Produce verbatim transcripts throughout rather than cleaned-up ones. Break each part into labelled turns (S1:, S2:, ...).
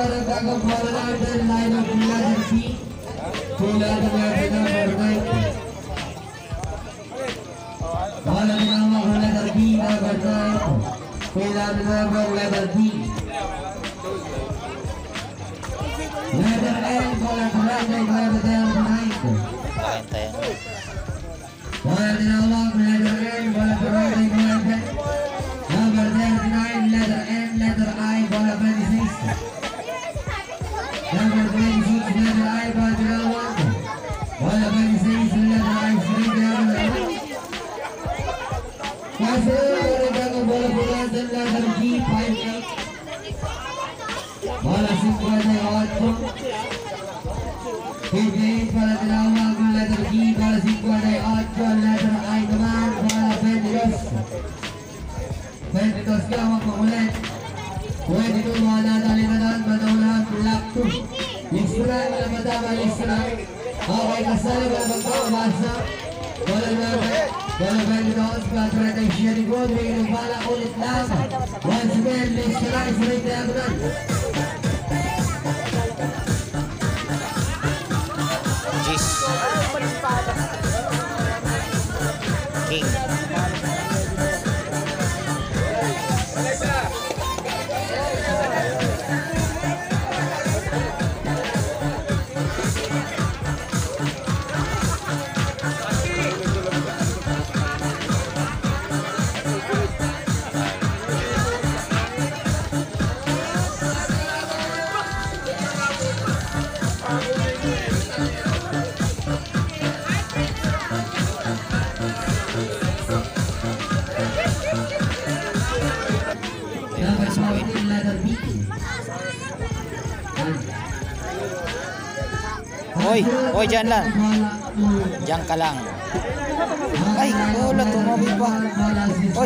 S1: karagdagang bola natin, line of Philadelphia. Philadelphia number nine. Bola tinawag ng letter B, number nine. Philadelphia number letter B. Letter N, bola karagdag, letter nine. Bola tinawag, letter N, bola karagdag, letter number thirty-nine, letter N, letter I, bola twenty-six. Number twenty-six, letter I, bola tinawag. Bola twenty-six, letter I, straight down. Kasi karagdag ang bola po natin, letter G, five eight. Bola fifty-eight. fifty-eight, bola tinawag, letter G, bola fifty-eight, letter I naman, bola twenty-two. twenty-two ka, magpakulit. twenty-two, mga nadali na doon, madaunahan, lock two. Extra, wala matama, extra. Okay, kasali, wala magpapabasa. Wala naman, wala twenty-two, patro na tayo siya ni God, may nabala ulit lang. Once again, extra, extra, diagonal.
S2: Jeez. King. Hoy, hoy, dyan lang. Dyan ka lang. Ay, bola, tumabi pa. Hoy.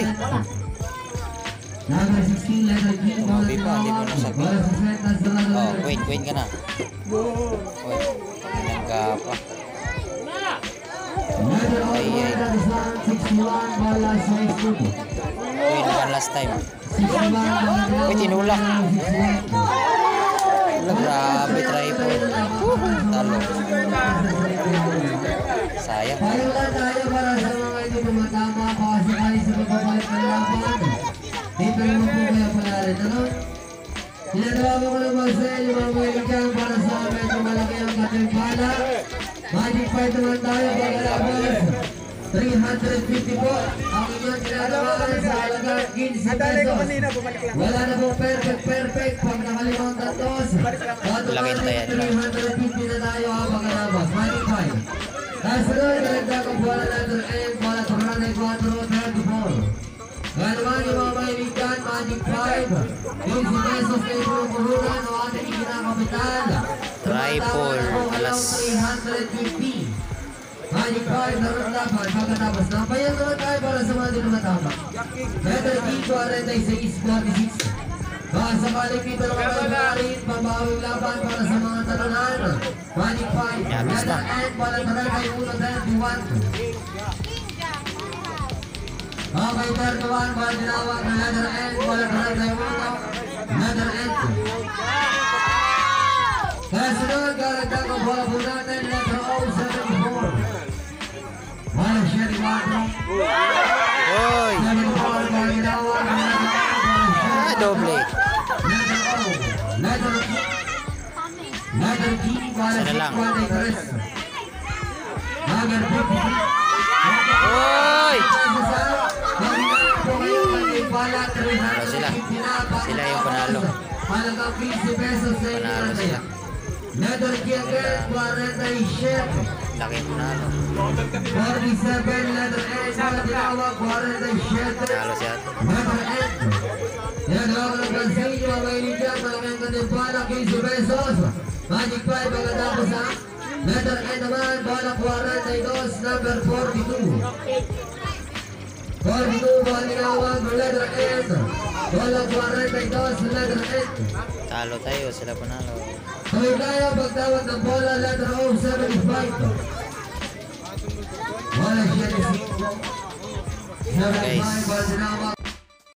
S2: Tumabi pa, hindi mo nasabi. Oh, wait, wait ka na. Hoy, ganyan ka pa. Ay, ay. Uy, naman last time. Uy, tinulak. Grabe, tripod. Talo. Sayang.
S1: Tayo lang tayo para sa mga hindi tumatama kasi kali sa magbabalik ng laban. Dito naman po kaya pala rin. Ano? Sinanawagan ko naman sa inyo mga kaibigan para sa medyo malaki ang kating bala. Magic fight naman tayo pagkalabas. three hundred fifty po. Ang inyong ginagawa sa halagang fifteen pesos. Wala na pong perfect, perfect. Pag nakalimang tantos, automatic three hundred fifty na tayo ang pagkalabas. Magic fight. Kasunod, nagdag ang bola letter N, bola thirty-four, thirty-four. Ganaman yung mga kaibigan, Magic five. fifty pesos na yung puhunan o ating ikinakapital.
S2: Tripod, alas.
S1: three hundred fifty. Magic five, naroon dapat, pagkatapos na. Payan naman tayo para sa mga dinumatama. Letter D, forty-six, forty-six. Baka sakaling dito naman tayo maaaring pambawing laban para sa mga talunan. Magic five, letter N, bola thirty-one, thirty-one. Okay, thirty-one, bola tinawag na letter N, bola thirty-one, letter N. Kaya sunod, karagdag ang bola po natin, letter O, seventy-four. Bola siya ni Marco.
S2: Hoy!
S1: seventy-four, bola tinawag na letter N, bola siya.
S2: Ah, doble.
S1: Letter O, letter G. Letter G, bola
S2: Sana lang.
S1: fifty-three. Letter fifty-three.
S2: Hoy!
S1: Panalo
S2: sila. Sila yung panalo.
S1: Halagang fifty pesos sa inyo
S2: Panalo sila.
S1: Letter G again, forty-seven.
S2: Laki panalo.
S1: forty-seven, letter A, bola tinawag, forty-seven.
S2: Panalo siya.
S1: Letter N. Yan ako ng Francisco, mga kaibigan, malaking katimpala, fifty pesos. Magic five, pagkatapos ha. Letter N naman, bola forty-two, number forty-two. forty-two, bola tinawag, letter N. Bola forty-two, letter N.
S2: Talo tayo, sila panalo.
S1: Kami tayo pagtawag ng bola, letter O, seventy-five. Bola siya ni Cinco. seventy-five, bola tinawag,